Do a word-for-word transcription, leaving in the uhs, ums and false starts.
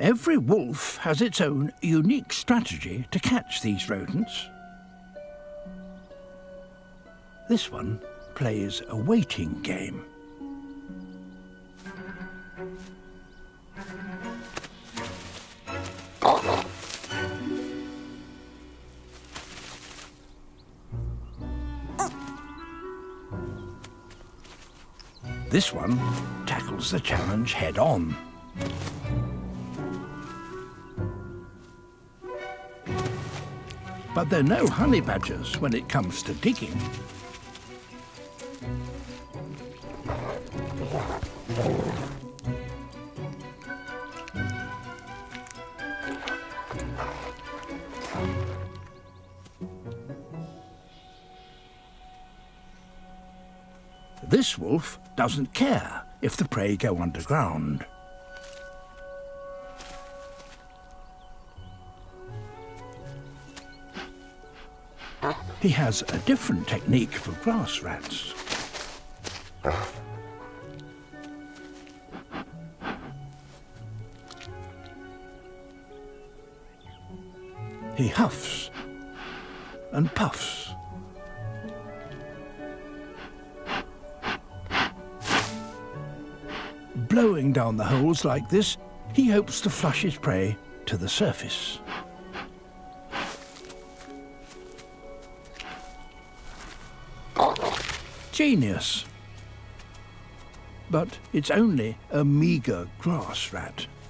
Every wolf has its own unique strategy to catch these rodents. This one plays a waiting game. This one tackles the challenge head-on. But there are no honey badgers when it comes to digging. This wolf doesn't care if the prey go underground. He has a different technique for grass rats. He huffs and puffs. Blowing down the holes like this, he hopes to flush his prey to the surface. Genius. But it's only a meagre grass rat.